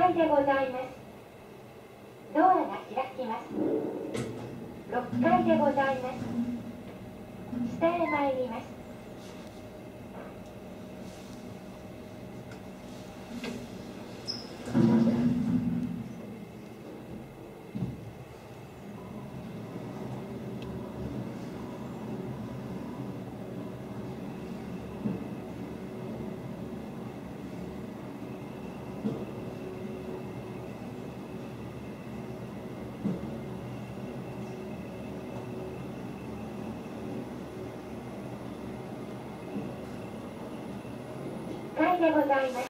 階でございます。ドアが開きます。6階でございます。下へ参ります。1階でございます。